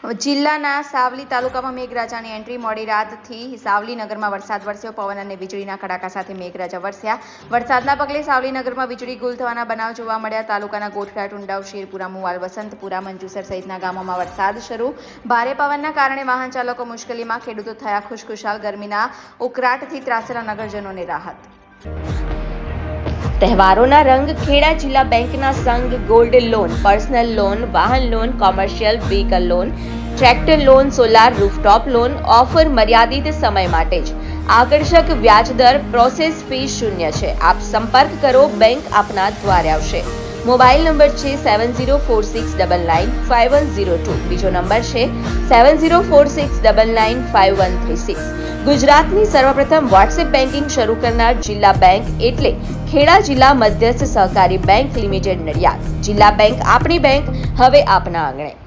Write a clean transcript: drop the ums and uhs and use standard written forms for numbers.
જિલ્લાના સાવલી તાલુકામાં મેઘરાજાની એન્ટ્રી મોડી રાતથી સાવલી નગરમાં વરસાદ વરસ્યો. પવન અને વીજળીના કડાકા સાથે મેઘરાજા વરસ્યા. વરસાદના પગલે સાવલી નગરમાં વીજળી ગુલ થવાના બનાવ જોવા મળ્યા. તાલુકાના ગોઠડા, ટુંડાવ, શેરપુરા, મુવાલ, વસંતપુરા, મંજુસર સહિતના ગામોમાં વરસાદ શરૂ. ભારે પવનના કારણે વાહન ચાલકો મુશ્કેલીમાં, ખેડૂતો થયા ખુશખુશાલ. ગરમીના ઉકળાટથી ત્રાસેલા નગરજનોને રાહત. તહેવારોના રંગ ખેડા જિલ્લા બેંકના સંઘ ગોલ્ડ લોન, પર્સનલ લોન, વાહન loan, commercial vehicle loan, tractor loan, solar rooftop loan offer મર્યાદિત સમય માટે જ. આકર્ષક વ્યાજદર, પ્રોસેસ ફી શૂન્ય છે. આપ સંપર્ક કરો, બેંક આપના દ્વારે આવશે. મોબાઈલ નંબર છે 7046995102. બીજો નંબર છે 7046995136. ગુજરાતની સર્વપ્રથમ વોટ્સએપ બેન્કિંગ શરૂ કરનાર જિલ્લા બેંક એટલે ખેડા જિલ્લા મધ્યસ્થ સહકારી બેંક લિમિટેડ નડિયાદ. જિલ્લા બેંક આપણી બેંક, હવે આપના આંગણે.